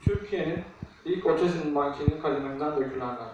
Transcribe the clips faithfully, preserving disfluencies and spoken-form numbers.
Türkiye'nin ilk otizm mankeninin kaleminden dökülenler.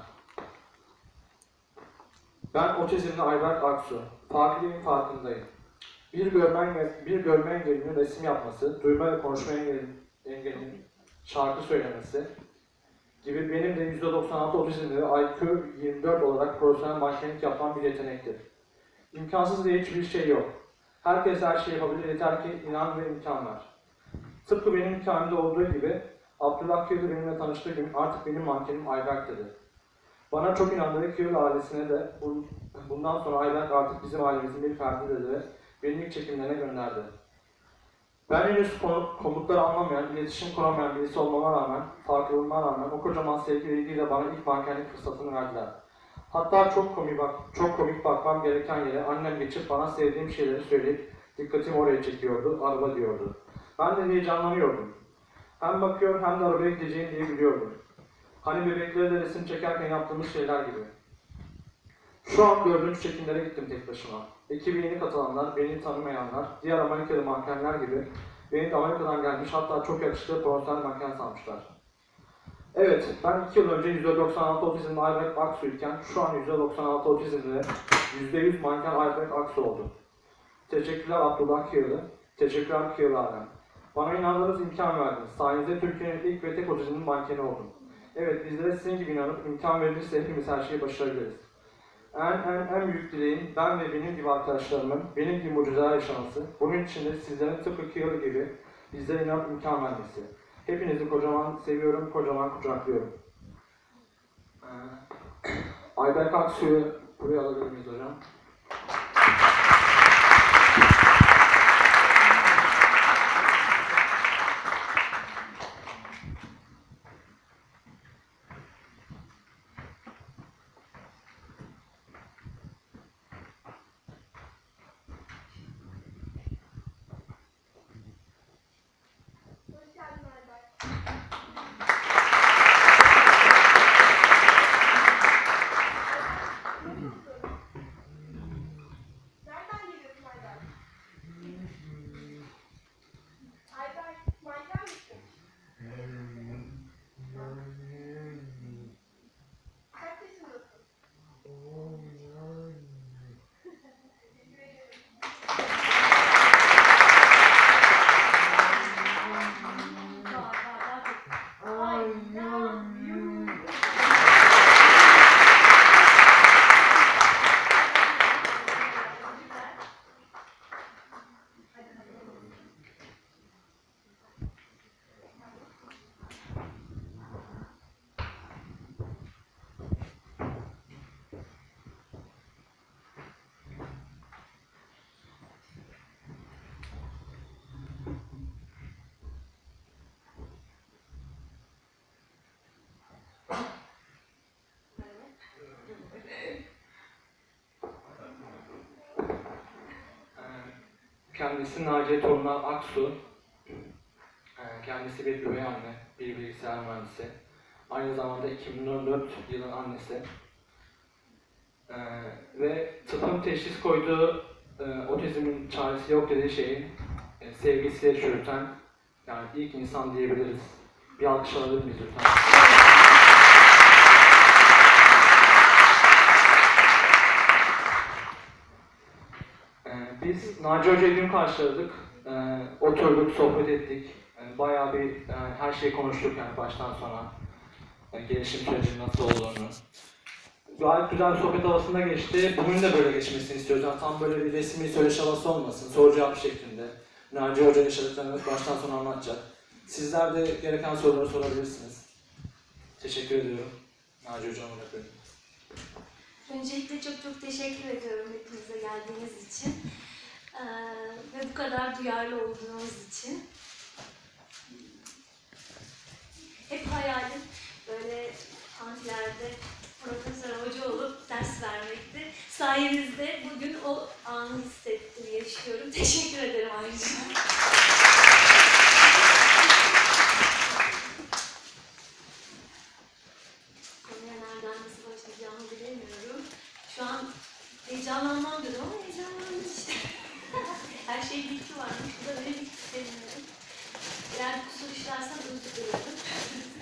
Ben otizmli Ayberk Aksu. Farklıyım, farkındayım. Bir görme, bir görme engelinin resim yapması, duyma ve konuşma engelinin şarkı söylemesi gibi benim de yüzde doksan altı otizmli ve I Q yirmi dört olarak profesyonel mankenlik yapan bir yetenektir. İmkansız diye hiçbir şey yok. Herkes her şeyi yapabilir, yeter ki inan ve imkan ver. Tıpkı benim hikayemde olduğu gibi, Abdullah Kıyılı benimle tanıştığı gün artık benim mankenim Ayberk dedi. Bana çok inandığı Kıyılı ailesine de bundan sonra Ayberk artık bizim ailemizin bir ferdi dedi ve beni ilk çekimlerine gönderdi. Ben henüz komutları anlamayan, iletişim kuramayan birisi olmama rağmen, farklılığıma rağmen o kocaman sevgi ve ilgiyle bana ilk mankenlik fırsatını verdiler. Hatta çok komik, bak, çok komik bakmam gereken yere annem geçip bana sevdiğim şeyleri söyleyip dikkatimi oraya çekiyordu, araba diyordu. Ben de heyecanlanıyordum. Hem bakıyor hem de arabaya gideceğim diye biliyordum. Hani bebekleri de resim çekerken yaptığımız şeyler gibi. Şu an dördüncü çekimlere gittim tek başıma. Ekibe yeni katılanlar, beni tanımayanlar, diğer Amerikalı mankenler gibi beni de Amerika'dan gelmiş, hatta çok yakışıklı profesyonel manken sanmışlar. Evet, ben iki yıl önce yüzde doksan altı otizmli Ayberk Aksu iken şu an yüzde doksan altı otizmli yüzde yüz manken Ayberk Aksu oldu. Teşekkürler Abdullah Kıyılı, teşekkürler Kıyılı Alem. Bana inandığınız imkan verdiniz. Sayenizde Türkiye'nin ilk ve tek otizmli mankeni oldum. Evet, bizlere sizin gibi inanıp imkan verilirse hepimiz her şeyi başarabiliriz. En, en, en büyük dileğim ben ve benim gibi arkadaşlarımın benim gibi mucizeler yaşaması, bunun için de sizlerin tıpkı Kıyılı gibi bizlere inanıp imkan vermesi. Hepinizi kocaman seviyorum, kocaman kucaklıyorum. Ee, Ayberk Aksu'yu buraya alabilir miyiz hocam? Kendisi Naciye Torunal Aksu. Kendisi bir üvey anne, bir bilgisayar mühendisi. Aynı zamanda iki bin on dört yılın annesi. Ve tıbbın teşhis koyduğu otizmin çaresi yok dediği şeyin sevgisiyle çürüten, yani ilk insan diyebiliriz. Bir alkış alabilir miyiz lütfen? Biz Naci Hoca'yı dün karşıladık, ee, oturduk, sohbet ettik, yani bayağı bir yani her şeyi konuştuk yani baştan sona, yani gelişim sürecinin nasıl olduğunu. Gayet güzel bir sohbet havasında geçti, bugün de böyle geçmesini istiyoruz, yani tam böyle bir resmi söyleşi havası olmasın, soru cevap şeklinde. Naci Hoca yaşadıklarını baştan sona anlatacak. Sizler de gereken soruları sorabilirsiniz. Teşekkür ediyorum. Naci Hoca'na bırakıyorum. Öncelikle çok çok teşekkür ediyorum hepinize geldiğiniz için ee, ve bu kadar duyarlı olduğunuz için. Hep hayalim böyle antilerde profesör hoca olup ders vermekti. Sayenizde bugün o anı hissettim, yaşıyorum. Teşekkür ederim ayrıca. Konuya nereden nasıl başlayacağımı bilemiyorum. Şu an heyecanlanmam dedim ama heyecanlandım işte. Her şey bitti varmış. Bu da böyle bitti demiyorum. Eğer kusur işlersem özür dilerim.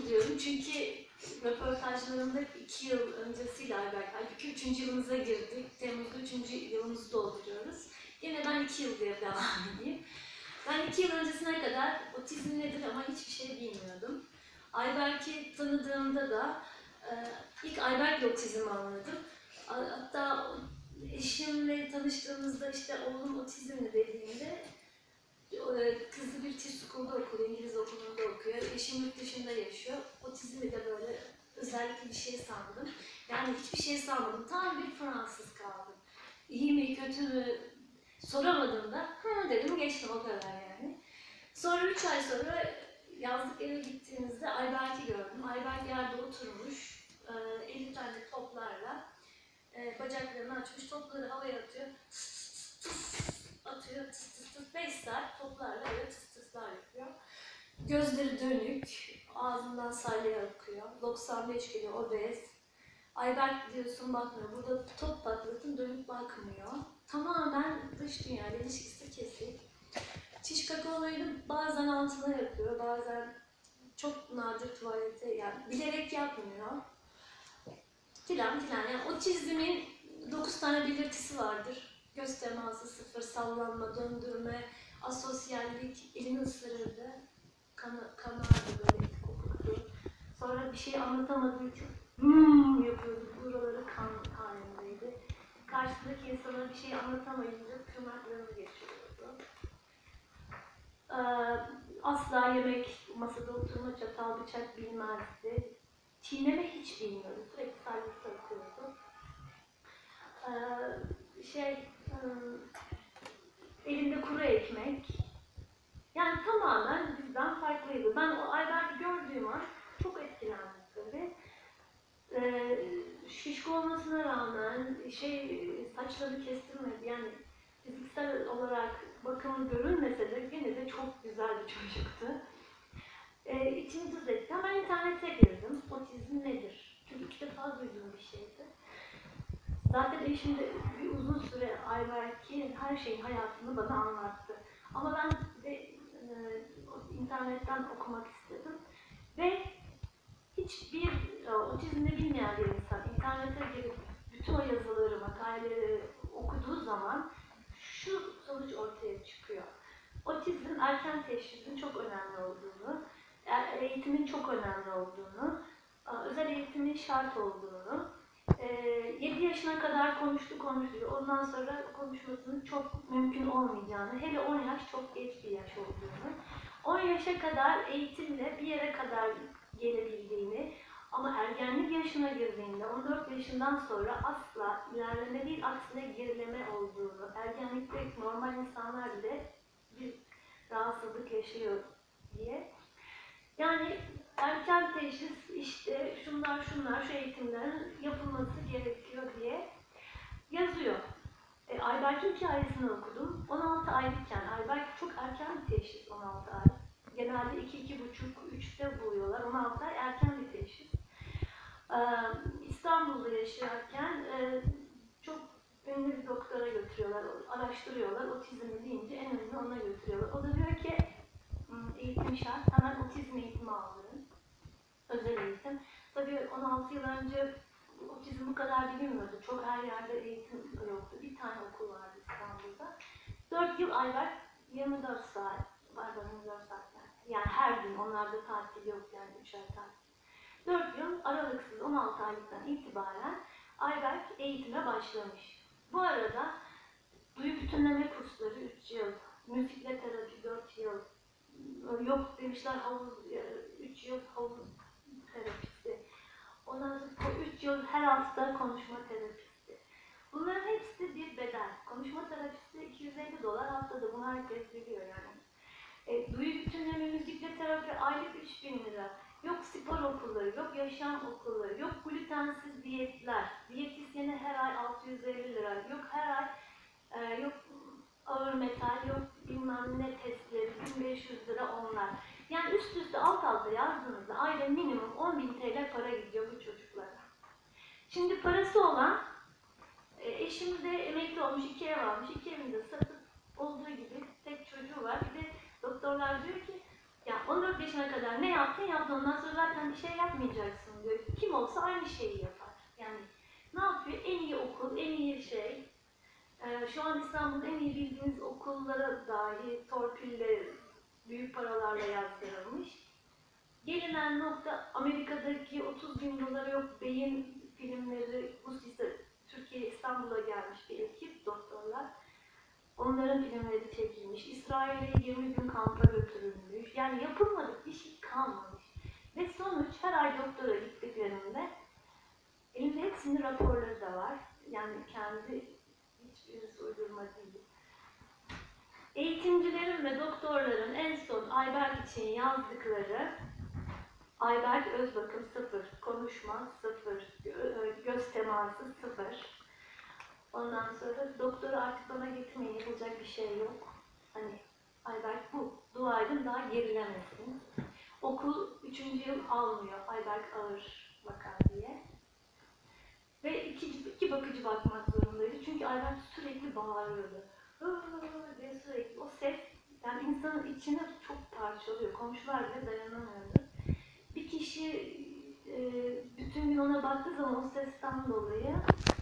duyuyorum çünkü röportajlarımda iki yıl öncesiyle Ayberk, halbuki üçüncü yılımıza girdik. Temmuz'da üçüncü yılımızı dolduruyoruz. Yine ben iki yıl diye devam edeyim. Ben iki yıl öncesine kadar otizm nedir ama hiçbir şey bilmiyordum. Ayberk'i tanıdığımda da e, ilk Ayberk'le otizm anladım. Hatta eşimle tanıştığımızda işte oğlum otizmli dediğimde kızı bir British School'da okuyor, İngiliz okulunda okuyor. Eşim yurt dışında yaşıyor. Otizmi de böyle özellikle bir şey sandım. Yani hiçbir şey sanmadım. Tam bir Fransız kaldım. İyi mi, kötü mü soramadım da hı dedim, geçtim o kadar yani. Sonra üç ay sonra yazlık eve gittiğimizde Ayberk'i gördüm. Ayberk yerde oturmuş, elli tane toplarla bacaklarını açmış, topları havaya atıyor. Tıs tıs tıs atıyor, tıs tıs tıs. beş saat toplarla öyle tıs tıslar yapıyor. Gözleri dönük, ağzından salya akıyor. doksan beş kilo obez. Ayberk diyorsun bakmıyor. Burada top patlatın, dönüp bakmıyor. Tamamen dış dünyayla ilişkisi kesik. Çiş kaka olayını bazen altına yapıyor, bazen çok nadir tuvalete, yani bilerek yapmıyor. Filan filan. Yani otizmin dokuz tane belirtisi vardır. Göz teması sıfır, sallanma, döndürme, asosyallik, elini ısırırdı, kan kanardı böyle kokuktu. Sonra bir şey anlatamadığı için hmm yapıyordu, buraları kan halindeydi. Karşısındaki insana bir şey anlatamayınca tırnaklarını geçiriyordu. Ee, asla yemek, masada oturma, çatal, bıçak bilmezdi. Çiğneme hiç bilmiyordu, sürekli servis atıyordu. Ee, şey, ım, elinde kuru ekmek. Yani tamamen bizden farklıydı. Ben o Ayberk'i gördüğüm an çok etkilendim tabii. Ee, şişko olmasına rağmen şey saçları kestirmedi. Yani fiziksel olarak bakımı görünmese de yine de çok güzel bir çocuktu. Ee, içim tuz etti. Hemen internete girdim. Otizm nedir? Çünkü ilk defa duyduğum bir şeydi. Zaten eşim de bir uzun süre Ayberk'in her şeyin hayatını bana anlattı. Ama ben de e, internetten okumak istedim. Ve hiçbir e, otizmini bilmeyen bir insan internete girip bütün o yazıları, makaleleri okuduğu zaman şu sonuç ortaya çıkıyor. Otizm erken teşhisin çok önemli olduğunu, eğitimin çok önemli olduğunu, özel eğitimin şart olduğunu, yedi yaşına kadar konuştu konuştu, ondan sonra konuşmasının çok mümkün olmayacağını, hele on yaş çok geç bir yaş olduğunu, on yaşa kadar eğitimle bir yere kadar gelebildiğini ama ergenlik yaşına girdiğinde on dört yaşından sonra asla ilerleme değil, aksine gerileme olduğunu, ergenlikte normal insanlar bile bir rahatsızlık yaşıyor diye. Yani erken teşhis işte şunlar şunlar şu eğitimlerin yapılması gerekiyor diye yazıyor. E, Ayberk'in hikayesini okudum. on altı aylıkken, Ayberk çok erken bir teşhis, on altı ay. Genelde iki iki buçuk üçte buluyorlar. on altı ay erken bir teşhis. Ee, İstanbul'da yaşarken e, çok ünlü bir doktora götürüyorlar, araştırıyorlar. Otizm deyince en ünlü ona götürüyorlar. O da diyor ki eğitim şart, hemen otizm eğitimi aldırın. Özel eğitim. Tabii on altı yıl önce otizm bu kadar bilinmiyordu. Çok her yerde eğitim yoktu. Bir tane okul vardı İstanbul'da. dört yıl Ayberk yirmi dört saat, pardon yirmi dört saat yani. Yani her gün, onlarda tatil yok yani üç ay tatil. dört yıl aralıksız on altı aylıktan itibaren Ayberk eğitime başlamış. Bu arada duyu bütünleme kursları üç yıl, müzikle terapi dört yıl, yok demişler havuz, üç yıl havuz terapisi. Ondan sonra üç yıl her hafta konuşma terapisi. Bunların hepsi bir bedel. Konuşma terapisi iki yüz elli dolar haftada, bunu herkes biliyor yani. E, duyu bütünleme, müzikle terapi aylık üç bin lira. Yok spor okulları, yok yaşam okulları, yok glutensiz diyetler. Diyetisyene her ay altı yüz elli lira, yok her ay e, yok ağır metal, yok bilmem ne testleri, bin beş yüz lira onlar. Yani üst üste alt alta yazdığınızda ayda minimum on bin T L para gidiyor bu çocuklara. Şimdi parası olan, e, eşim de emekli olmuş, iki ev almış, iki evinde satıp olduğu gibi tek çocuğu var. Bir de doktorlar diyor ki, Ya on dört yaşına kadar ne yaptın yaptın, ondan sonra zaten bir şey yapmayacaksın diyor. Kim olsa aynı şeyi yapar. Yani ne yapıyor? En iyi okul, en iyi şey. Ee, şu an İstanbul'da en iyi bildiğiniz okullara dahi torpille, büyük paralarla yazdırılmış. Gelinen nokta Amerika'daki otuz bin dolara yok beyin filmleri, bu ise Türkiye İstanbul'a gelmiş bir ekip doktorlar. Onların filmleri çekilmiş. İsrail'e yirmi gün kampa götürülmüş. Yani yapılmadık bir şey kalmamış. Ve sonuç her ay doktora gittiklerinde elimde hepsinin raporları da var. Yani kendi hiçbirisi uydurma değil. Eğitimcilerin ve doktorların en son Ayberk için yazdıkları: Ayberk öz bakım sıfır, konuşma sıfır, gö- göz teması sıfır. Ondan sonra doktoru artık bana getirmeyin, yapılacak bir şey yok. Hani Ayberk bu, dua edin daha gerilemesin. Okul üçüncü yıl almıyor Ayberk ağır vakar diye. Ve iki, iki bakıcı bakmak zorundaydı çünkü Ayberk sürekli bağırıyordu. Hıı diye sürekli. O ses yani insanın içini çok parçalıyor. Komşular bile dayanamıyordu. Bir kişi e, bütün gün ona baktığı zaman o sesten dolayı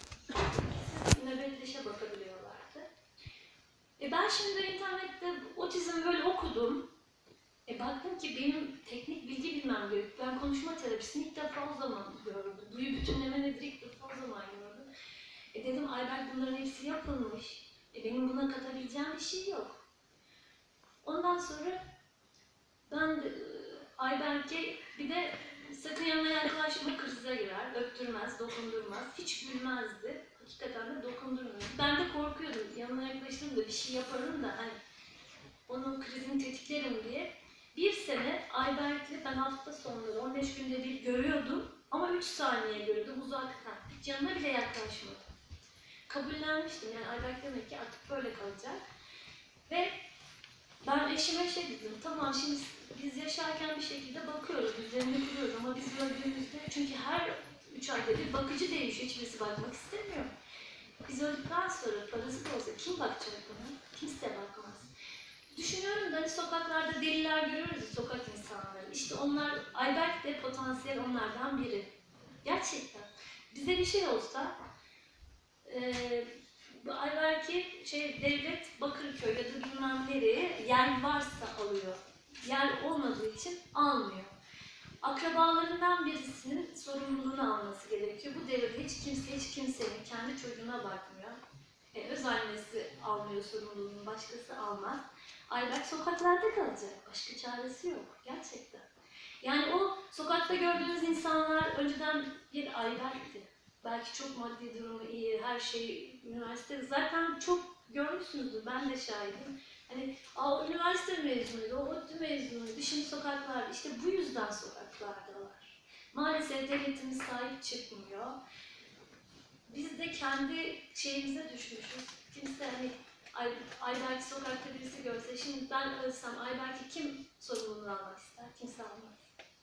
ikisi nöbetleşe bakabiliyorlardı. E ben şimdi internette otizm böyle okudum. E baktım ki benim teknik bilgi bilmem gerek. Ben konuşma terapisini ilk defa o zaman gördüm. Duyu bütünleme nedir ilk defa o zaman gördüm. E dedim Ayberk bunların hepsi yapılmış. E benim buna katabileceğim bir şey yok. Ondan sonra ben de, Ayberk'e bir de sakın yanına yaklaşma, krize girer, öptürmez, dokundurmaz, hiç gülmezdi. Hakikaten de dokundurmuyordu. Ben de korkuyordum, yanına yaklaştım da bir şey yaparım da hani onun krizini tetiklerim diye. Bir sene Ayberk'le ben hafta sonları on beş günde bir görüyordum ama üç saniye görüyordum uzaktan. Hiç yanına bile yaklaşmadım. Kabullenmiştim yani Ayberk demek ki artık böyle kalacak. Ve ben eşime şey dedim, tamam şimdi biz yaşarken bir şekilde bakıyoruz, üzerine kuruyoruz ama biz öldüğümüzde, çünkü her üç ayda bir bakıcı değişiyor, hiçbirisi bakmak istemiyor. Biz öldükten sonra parası da olsa kim bakacak buna? Kimse bakmaz. Düşünüyorum da hani sokaklarda deliler görüyoruz ya, sokak insanları. İşte onlar, Ayberk de potansiyel onlardan biri. Gerçekten. Bize bir şey olsa, e, bu Ayberk'i şey, devlet Bakırköy ya da bilmem nereye yer varsa alıyor. Yer olmadığı için almıyor. Akrabalarından birisinin sorumluluğunu alması gerekiyor. Bu devirde hiç kimse hiç kimsenin kendi çocuğuna bakmıyor. E, öz annesi almıyor sorumluluğunu, başkası almaz. Ayberk sokaklarda kalacak. Başka çaresi yok. Gerçekten. Yani o sokakta gördüğünüz insanlar önceden bir Ayberk'ti. Belki çok maddi durumu iyi, her şey, üniversite zaten çok görmüşsünüzdür, ben de şahidim. Hani aa, o üniversite mezunuydu, o ODTÜ mezunuydu, şimdi sokaklarda, işte bu yüzden sokaklardalar. Maalesef devletimiz sahip çıkmıyor. Biz de kendi şeyimize düşmüşüz. Kimse hani Ay, Ayberk'i sokakta birisi görse, şimdi ben ölsem Ayberk'i kim sorumluluğunu almak ister? Kimse almaz.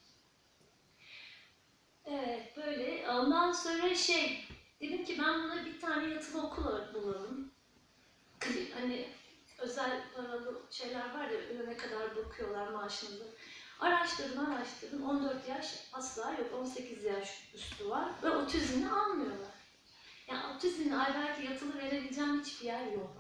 Evet, böyle. Ondan sonra şey, dedim ki ben buna bir tane yatılı okul bulalım. Hani özel paralı şeyler var ya, ne kadar bakıyorlar maaşınıza. Araştırdım, araştırdım. on dört yaş asla yok, on sekiz yaş üstü var ve otizmini almıyorlar. Yani otizmini Ayberk'e yatılı verebileceğim hiçbir yer yok.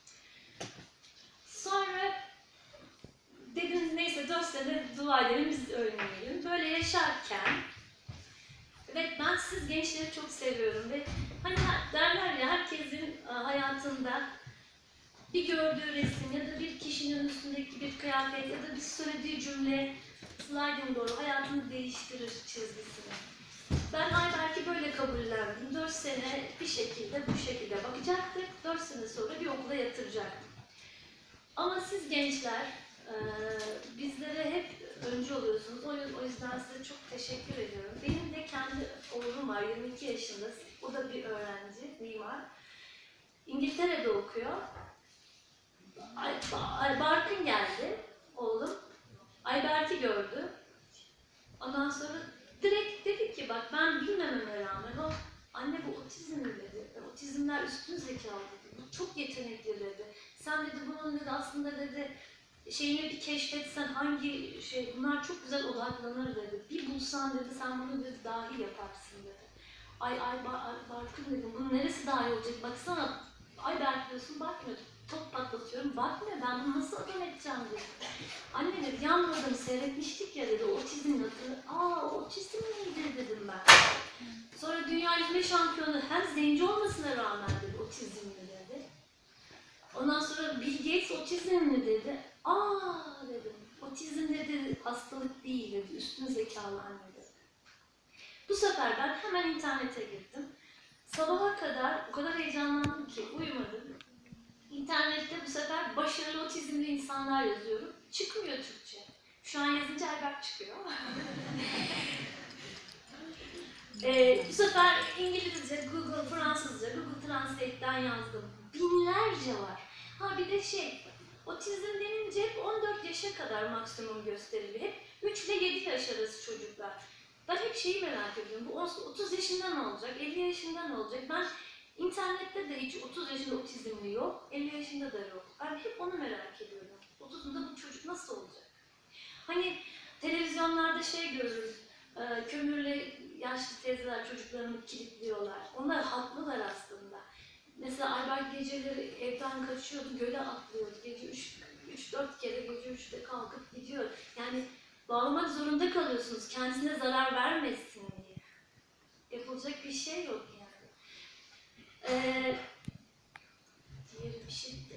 Sonra dediniz neyse dört sene dua edelim, biz ölmeyelim. Böyle yaşarken, evet ben siz gençleri çok seviyorum ve hani derler ya herkesin hayatında bir gördüğü resim ya da bir kişinin üstündeki bir kıyafet ya da bir söylediği cümle sliding doğru hayatını değiştirir çizgisini. Ben Ayberk'i böyle kabullendim. dört sene bir şekilde bu şekilde bakacaktık. dört sene sonra bir okula yatıracaktım. Ama siz gençler e, bizlere hep öncü oluyorsunuz. O yüzden size çok teşekkür ediyorum. Benim de kendi oğlum var, yirmi iki yaşında. O da bir öğrenci, mimar. İngiltere'de okuyor. Ay, Ay, Barkın geldi oğlum. Ayberk'i gördü. Ondan sonra direkt dedi ki bak ben bilmememe rağmen o anne bu otizm dedi. Otizmler üstün zekalı dedi. Bu çok yetenekli dedi. Sen dedi bunun dedi aslında dedi şeyini bir keşfetsen hangi şey, bunlar çok güzel odaklanır dedi. Bir bulsan dedi, sen bunu dedi, dahi yaparsın dedi. Ay ay Bar ay, Barkın dedim, bunun neresi dahi olacak, baksana. Ay Berk diyorsun, bakmıyor. Top patlatıyorum, bakmıyor, ben bunu nasıl adam edeceğim dedi. Anne dedi, yanmadım, seyretmiştik ya dedi, otizmin adı. Aa, otizm neydi dedim ben. Sonra dünya yüzme şampiyonu, hem zenci olmasına rağmen dedi, otizmli dedi. Ondan sonra Bill Gates otizmli dedi. Aa dedim, otizm dedi, hastalık değil dedi, üstün zekalı anne dedi. Bu sefer ben hemen internete girdim. Sabaha kadar o kadar heyecanlandım ki uyumadım. İnternette bu sefer başarılı otizmli insanlar yazıyorum. Çıkmıyor Türkçe. Şu an yazınca Ayberk çıkıyor. ee, bu sefer İngilizce, Google, Fransızca, Google Translate'den yazdım. Binlerce var. Ha bir de şey, otizm denince hep on dört yaşa kadar maksimum gösteriliyor. Hep üç ile yedi yaş arası çocuklar. Ben hep şeyi merak ediyorum, bu otuz yaşında ne olacak, elli yaşında ne olacak? Ben internette de hiç otuz yaşında otizmli yok, elli yaşında da yok. Ben hep onu merak ediyorum. otuzunda bu çocuk nasıl olacak? Hani televizyonlarda şey görürüz, e, kömürle yaşlı teyzeler çocuklarını kilitliyorlar. Onlar haklılar aslında. Mesela Ayberk geceleri evden kaçıyordu, göle atlıyordu. Gece üç dört kere gece üçte kalkıp gidiyor. Yani bağlamak zorunda kalıyorsunuz kendisine zarar vermesin diye. Yapılacak bir şey yok yani. Ee, diğer bir şey de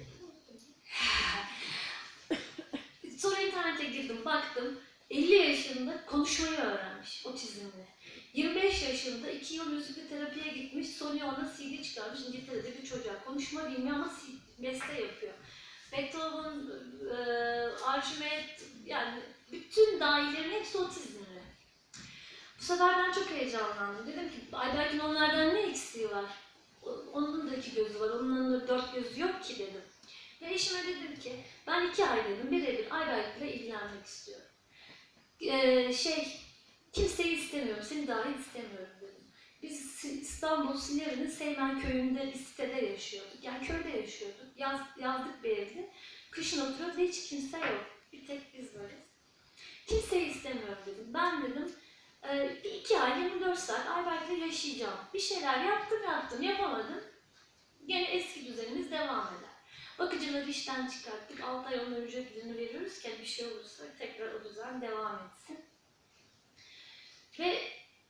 sonra internete girdim, baktım. elli yaşında konuşmayı öğrenmiş otizmle. yirmi beş yaşında iki yıl müzikli terapiye gitmiş, Sony ona C D çıkarmış İngiltere'de bir çocuğa. Konuşma bilmiyor ama beste yapıyor. Beethoven, e, Arşimet, yani bütün dahilerin hepsi otizmli. Bu sefer ben çok heyecanlandım. Dedim ki Ayberk'in onlardan ne eksiği var? Onun da iki gözü var, onun da dört gözü yok ki dedim. Ve eşime dedim ki ben iki ay dedim birebir Ayberk'le ilgilenmek istiyorum. Ee, şey, kimseyi istemiyorum, seni dahi istemiyorum dedim. Biz İstanbul Silivri'nin Seymen köyünde bir sitede yaşıyorduk. Yani köyde yaşıyorduk. Yaz, yazlık bir evde. Kışın oturuyoruz ve hiç kimse yok. Bir tek biz varız. Kimseyi istemiyorum dedim. Ben dedim bir iki ay yirmi dört saat Ayberk'le yaşayacağım. Bir şeyler yaptım yaptım yapamadım. Gene eski düzenimiz devam eder. Bakıcıları işten çıkarttık. altı ay onların ücretlerini veriyoruz ki bir şey olursa tekrar o düzen devam etsin. Ve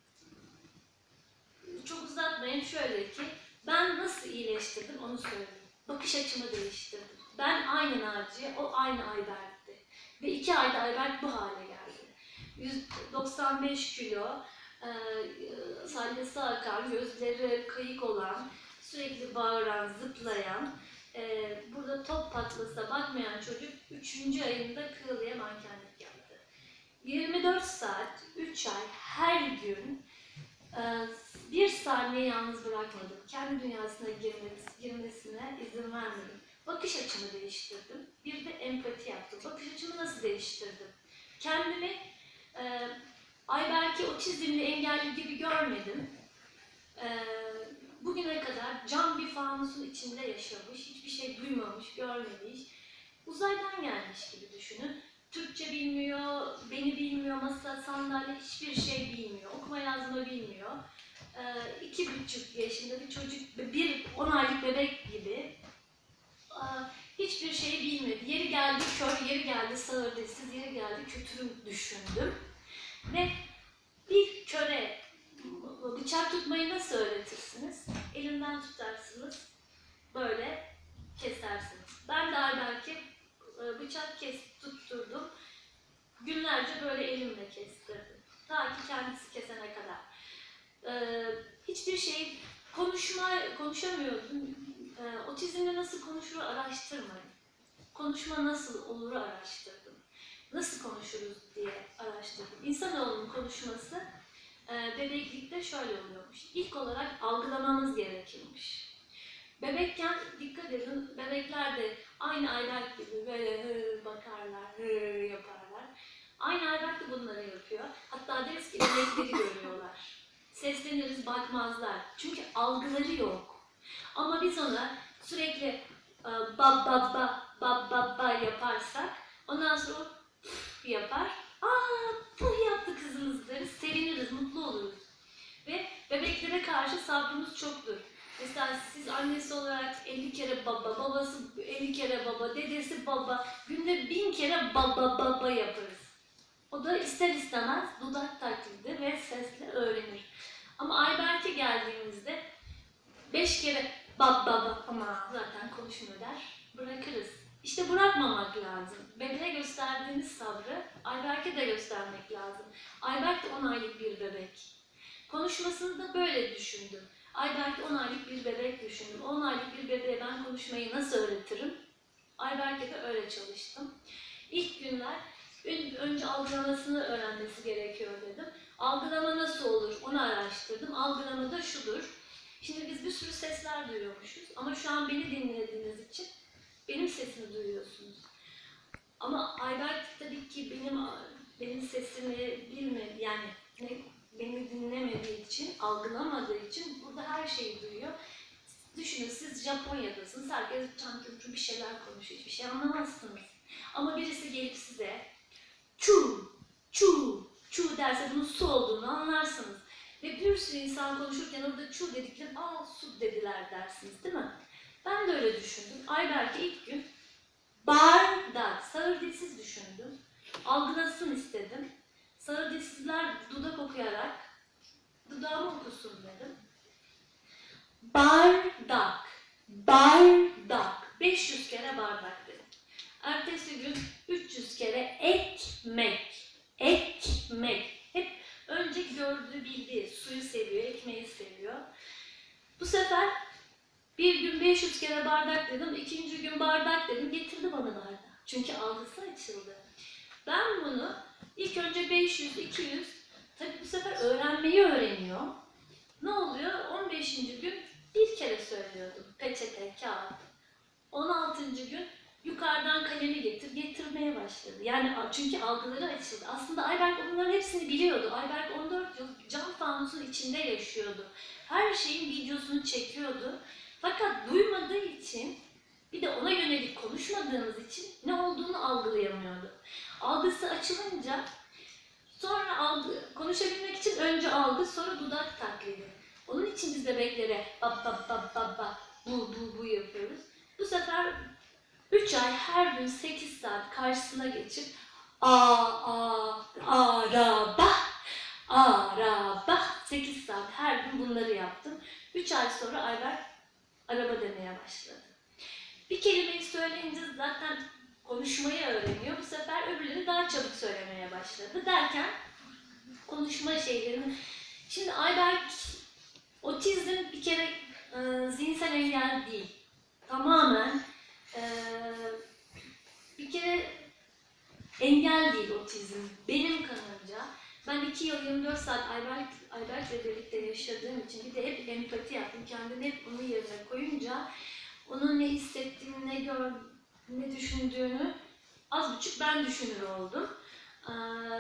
çok uzatmayayım, şöyle ki ben nasıl iyileştirdim onu söyleyeyim. Bakış açımı değiştirdim. Ben aynı Naciye, o aynı Ayberk'ti. Ve iki ayda Ayberk bu hale geldi. yüz doksan beş kilo, e, salyası akan, gözleri kayık olan, sürekli bağıran, zıplayan, e, burada top patlasa bakmayan çocuk üçüncü ayında Kığılı'ya mankenlik yaptı. yirmi dört saat, üç ay, her gün e, bir saniye yalnız bırakmadım. Kendi dünyasına girmesi, girmesine izin vermedim. Bakış açımı değiştirdim. Bir de empati yaptım. Bakış açımı nasıl değiştirdim? Kendimi e, Ayberk'i otizmli, engelli gibi görmedim. E, bugüne kadar cam bir fanusun içinde yaşamış, hiçbir şey duymamış, görmemiş, uzaydan gelmiş gibi düşünün. Türkçe bilmiyor, beni bilmiyor, masa, sandalye, hiçbir şey bilmiyor, okuma yazma bilmiyor. E, iki buçuk yaşında bir çocuk, bir on aylık bebek gibi. E, hiçbir şey bilmedi. Yeri geldi kör, yeri geldi sağır dilsiz, yeri geldi kötürüm düşündüm. Ve bir köre bıçak tutmayı nasıl öğretirsiniz? Elinden tutarsınız, böyle kesersiniz. Ben de Ayberk'e bıçak kes, tutturdum. Günlerce böyle elimle kestirdim. Ta ki kendisi kesene kadar. Ee, hiçbir şey konuşma, konuşamıyordum. Ee, otizmle nasıl konuşur araştırmadım. Konuşma nasıl olur araştırdım. Nasıl konuşuruz diye araştırdım. İnsanoğlunun konuşması e, bebeklikte şöyle oluyormuş. İlk olarak algılamamız gerekirmiş. Bebekken dikkat edin, bebekler de aynı Ayberk gibi böyle hı bakarlar, hı yaparlar. Aynı Ayberk de bunları yapıyor. Hatta deriz ki bebekleri görüyorlar. Sesleniriz, bakmazlar. Çünkü algıları yok. Ama biz ona sürekli ba ba ba ba ba ba yaparsak Ondan sonra o yapar. Aa, puh yaptı kızımız deriz. Seviniriz, mutlu oluruz. Ve bebeklere karşı sabrımız çoktur. Mesela siz annesi olarak elli kere baba, babası elli kere baba, dedesi baba, günde bin kere baba baba yaparız. O da ister istemez dudak taklidi ve sesle öğrenir. Ama Ayberk'e geldiğimizde beş kere baba baba ama zaten konuşmuyor der, bırakırız. İşte bırakmamak lazım. Bebeğe gösterdiğimiz sabrı Ayberk'e de göstermek lazım. Ayberk de on aylık bir bebek. Konuşmasını da böyle düşündüm. Ayberk on aylık bir bebek düşündüm. on aylık bir bebeğe ben konuşmayı nasıl öğretirim? Ayberk'e de öyle çalıştım. İlk günler önce algılamasını öğrenmesi gerekiyor dedim. Algılama nasıl olur onu araştırdım. Algılama da şudur. Şimdi biz bir sürü sesler duyuyormuşuz ama şu an beni dinlediğiniz için benim sesimi duyuyorsunuz. Ama Ayberk tabii ki benim benim sesimi bilmedi, yani ne, beni dinlemediği için, algılamadığı için burada her şeyi duyuyor. Düşünün siz Japonya'dasınız, herkes çan çun bir şeyler konuşuyor, hiçbir şey anlamazsınız. Ama birisi gelip size çu, çu, çu derse bunun su olduğunu anlarsınız. Ve bir sürü insan konuşurken orada çu dedikleri, aa su dediler dersiniz değil mi? Ben de öyle düşündüm. Ayberk'e ilk gün bardak, sağır dilsiz düşündüm. Algılasın istedim. Sağır dilsizler dudak okuyarak dudağımı okusun dedim. Bardak, bardak. beş yüz kere bardak dedim. Ertesi gün üç yüz kere ekmek, ekmek. Hep önce gördüğü bildiği suyu seviyor, ekmeği seviyor. Bu sefer bir gün beş yüz kere bardak dedim, ikinci gün bardak dedim, getirdi bana bardak. Çünkü algısı açıldı. Ben bunu ilk önce beş yüz, iki yüz, tabii bu sefer öğrenmeyi öğreniyor. Ne oluyor? on beşinci gün bir kere söylüyordum. Peçete, kağıt. on altıncı gün yukarıdan kalemi getir, getirmeye başladı. Yani çünkü algıları açıldı. Aslında Ayberk bunların hepsini biliyordu. Ayberk on dört yıl cam fanusun içinde yaşıyordu. Her şeyin videosunu çekiyordu. Fakat duymadığı için, bir de ona yönelik konuşmadığımız için ne olduğunu algılayamıyordu. Algısı açılınca, sonra algı, konuşabilmek için önce algı, sonra dudak taklidi. Onun için biz bebeklere bab bab bab bab bab bu bu bu yapıyoruz. Bu sefer üç ay her gün sekiz saat karşısına geçip a a araba araba sekiz saat her gün bunları yaptım. üç ay sonra Ayberk araba demeye başladı. Bir kelimeyi söyleyince zaten konuşmayı öğreniyor. Bu sefer öbürleri daha çabuk söylemeye başladı derken konuşma şeylerini... Şimdi Ayberk otizm bir kere e, zihinsel engel değil. Tamamen e, bir kere engel değil otizm. Benim kanımca. Ben iki yıl yirmi dört saat Ayberk, Ayberk'le birlikte yaşadığım için bir de hep empati yaptım. Kendimi hep onun yerine koyunca onun ne hissettiğini, ne gör, ne düşündüğünü az buçuk ben düşünür oldum. Ee,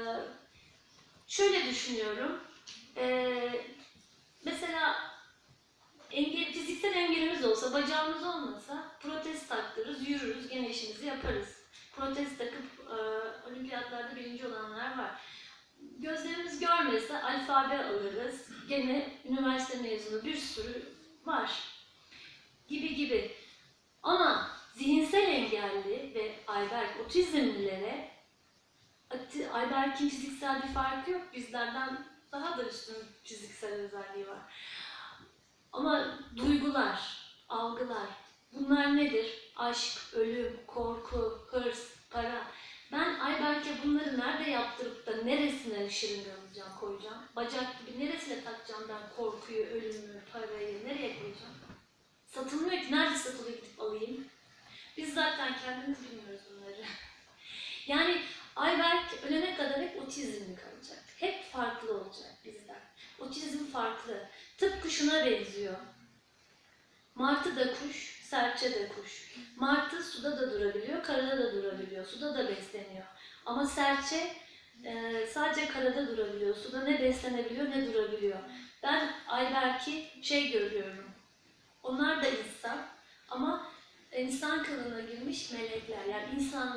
şöyle düşünüyorum. Ee, mesela engel, fiziksel engelimiz olsa, bacağımız olmasa protez taktırırız, yürürüz, gene işimizi yaparız. Protez takıp e, olimpiyatlarda birinci olanlar var. Gözlerimiz görmese alfabe alırız, gene üniversite mezunu bir sürü var. Gibi gibi. Ama zihinsel engelli ve Ayberk otizmlilere, Ayberk'in fiziksel bir farkı yok, bizlerden daha da üstün fiziksel özelliği var. Ama duygular, algılar, bunlar nedir? Aşk, ölüm, korku, hırs, para. Ben Ayberk'e bunları nerede yaptırıp da neresine şırınga alacağım, koyacağım? Bacak gibi neresine takacağım ben korkuyu, ölümü, parayı, nereye koyacağım? Satılmıyor ki, nerede satılıyor gidip alayım? Biz zaten kendimiz bilmiyoruz bunları. Yani Ayberk ölene kadar hep otizmli kalacak. Hep farklı olacak bizden. Otizm farklı. Tıpkı şuna benziyor. Martı da kuş, serçe de kuş. Martı suda da durabiliyor, karada da durabiliyor. Suda da besleniyor. Ama serçe e, sadece karada durabiliyor. Suda ne beslenebiliyor ne durabiliyor. Ben Ayberk'i şey görüyorum. Onlar da insan ama insan kılığına girmiş melekler. Yani insanların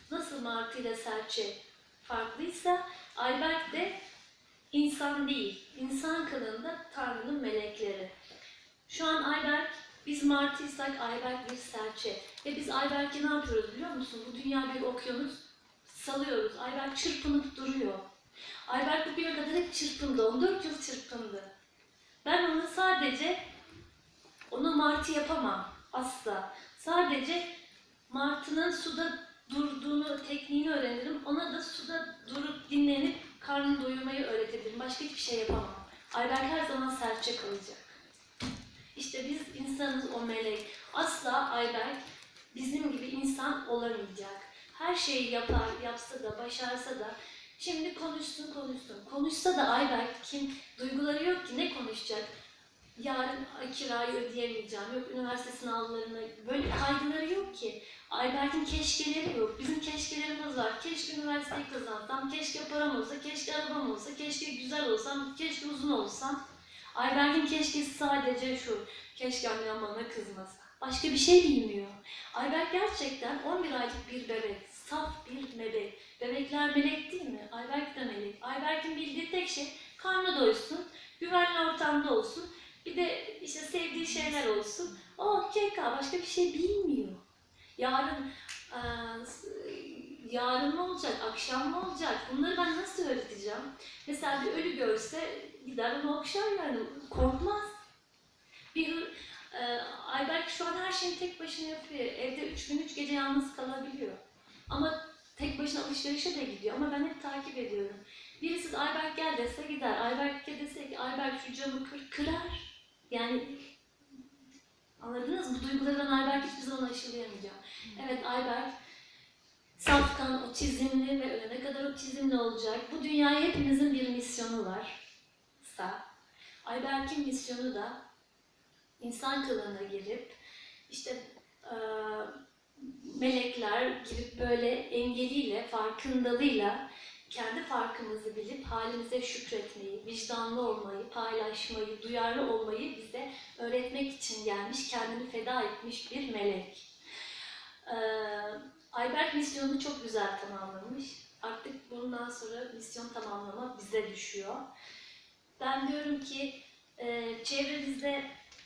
nasıl Martı ile Serçe farklıysa Ayberk de insan değil, insan kılığında Tanrı'nın melekleri. Şu an Ayberk, biz Martıysak Ayberk bir serçe. Ve biz Ayberk'i ne yapıyoruz biliyor musun? Bu dünya bir okyanus, salıyoruz. Ayberk çırpınıp duruyor. Ayberk bugüne kadar hep çırpındı, on dört yıl çırpındı. Ben onu sadece, onu Martı yapamam asla. Sadece Martı'nın suda durduğunu, tekniğini öğrenirim. Ona da suda durup dinlenip karnını doyurmayı öğretebilirim. Başka hiçbir şey yapamam. Ayberk her zaman serçe kalacak. İşte biz insanız, o melek. Asla Ayberk bizim gibi insan olamayacak. Her şeyi yapar, yapsa da, başarsa da, şimdi konuşsun konuşsun. Konuşsa da Ayberk kim? Duyguları yok ki, ne konuşacak? Yarın kirayı ödeyemeyeceğim, yok üniversite sınavlarına, böyle kaygıları yok ki. Ayberk'in keşkeleri yok, bizim keşkelerimiz var. Keşke üniversiteyi kazansam, keşke param olsa, keşke arabam olsa, keşke güzel olsam, keşke uzun olsam. Ayberk'in keşkesi sadece şu, keşke annem bana kızmasa. Başka bir şey bilmiyor. Ayberk gerçekten on bir aylık bir bebek, saf bir bebek. Bebekler melek değil mi? Ayberk de melek. Ayberk'in bildiği tek şey, karnı doysun, güvenli ortamda olsun, bir de işte sevdiği şeyler olsun. O keka, başka bir şey bilmiyor. Yarın, e, yarın ne olacak, akşam ne olacak? Bunları ben nasıl öğreteceğim? Mesela bir ölü görse gider onu okşar yani, korkmaz. Bir e, Ayberk şu an her şeyi tek başına yapıyor. Evde üç gün üç gece yalnız kalabiliyor. Ama tek başına alışverişe de gidiyor. Ama ben hep takip ediyorum. Birisi Ayberk gel dese gider. Ayberk dese ki Ayberk şu camı kır, kırar. Yani anladınız mı? Bu duyguları ben Ayberk hiçbir zaman aşılayamayacağım. Evet, Ayberk safkan, otizmli ve ölene kadar otizmli olacak. Bu dünyaya hepimizin bir misyonu var. Sa. Ayberk'in misyonu da insan kılığına girip işte e, melekler girip böyle engeliyle, farkındalığıyla kendi farkımızı bilip halimize şükretmeyi, vicdanlı olmayı, paylaşmayı, duyarlı olmayı bize öğretmek için gelmiş, kendini feda etmiş bir melek. Ee, Ayberk misyonunu çok güzel tamamlamış. Artık bundan sonra misyon tamamlama bize düşüyor. Ben diyorum ki e, çevremizde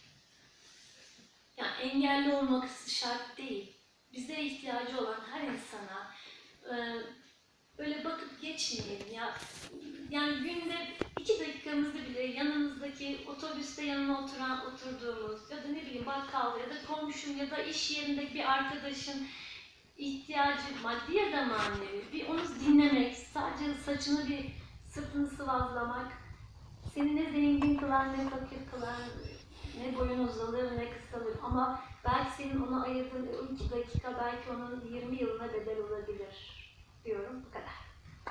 yani engelli olmak şart değil. Bize ihtiyacı olan her insana e, böyle bakıp geçmeyelim ya. Yani günde iki dakikamızda bile yanımızdaki otobüste yanına oturan oturduğumuz ya da ne bileyim bakkal ya da komşum ya da iş yerindeki bir arkadaşın ihtiyacı maddi ya da manevi bir onu dinlemek, sadece saçını bir sırtını sıvazlamak seni ne zengin kılar ne fakir kılar, ne boyun uzalır ne kısalır ama belki senin ona ayırdığın on iki dakika belki onun yirmi yılına bedel olabilir diyorum. Bu kadar.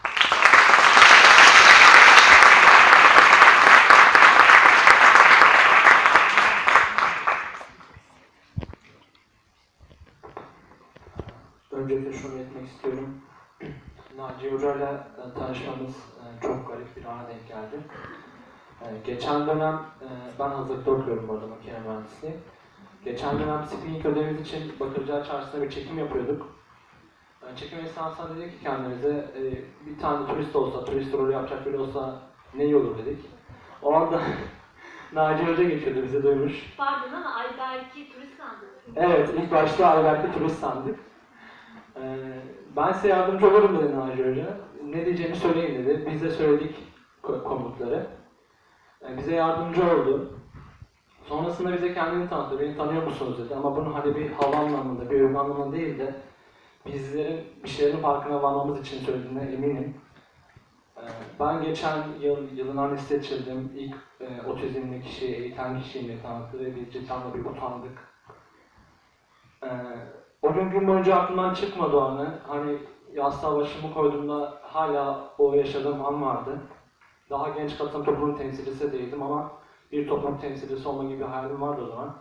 Öncelikle şunu etmek istiyorum. Naciye Hoca'yla tanışmamız çok garip bir ana denk geldi. Geçen dönem, ben hazırlıkta okuyorum bu arada makine mühendisliği. Geçen dönem speaking ödevimiz için Bakırcılar Çarşısı'nda bir çekim yapıyorduk. Çekim esnasında dedik ki kendimize bir tane turist olsa, turist rolü yapacak biri olsa ne iyi olur dedik. O anda Naciye Hoca geçiyordu, bizi duymuş. Pardon ama Ayberk'i turist sandık. Evet, ilk başta Ayberk'i turist sandık. Ee, ben size yardımcı olurum dedi Naci Hoca. Ne diyeceğimi söyleyin dedi. Biz de söyledik komutları. Ee, bize yardımcı oldu. Sonrasında bize kendini tanıttı. Beni tanıyor musunuz dedi. Ama bunu hani bir hava anlamında, bir övgü anlamında değil de bizlerin bir şeylerin farkına varmamız için söylediğine eminim. Ee, ben geçen yıl yılın annesi seçildim. İlk e, otizmli kişiyi eğiten kişiyim diye tanıttı ve biz cidden bir utandık. Ee, O gün gün boyunca aklımdan çıkmadı o anı. Hani yastığa başımı koyduğumda hala o yaşadığım an vardı. Daha genç katılım toplumun temsilcisi değildim ama bir toplum temsilcisi olma gibi bir hayalim vardı o zaman.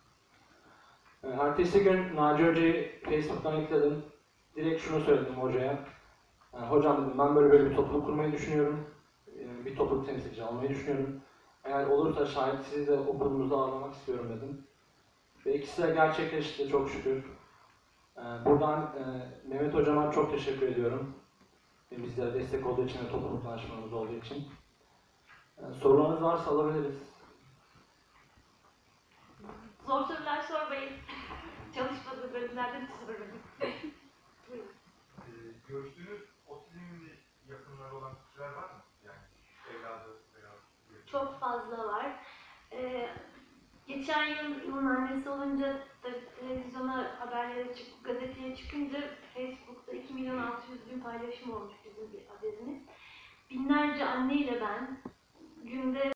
Ertesi gün Naci Hoca'yı Facebook'tan ekledim. Direkt şunu söyledim hocaya. Hocam dedim, ben böyle böyle bir topluluk kurmayı düşünüyorum. Bir topluluk temsilci almayı düşünüyorum. Eğer olursa şayet sizi de okulumuzda ağırlamak istiyorum dedim. Ve ikisi de gerçekleşti çok şükür. Ee, buradan e, Mehmet Hocama çok teşekkür ediyorum. E, bizlere destek olduğu için ve topluluk danışmanımız olduğu için. E, sorularınız varsa alabiliriz. Zor sorular sormayın. Çalışmadığım bölümlerde de sormayın. Buyurun. Ee, görüştüğünüz otizmli yakınları olan kişiler var mı? Yani evladı veya... Çok fazla var. Ee, geçen yıl yılın annesi olunca da televizyona haberlere çık, gazeteye çıkınca Facebook'ta iki milyon altı yüz bin paylaşım olmuş bizim bir haberimiz. Binlerce anneyle ben günde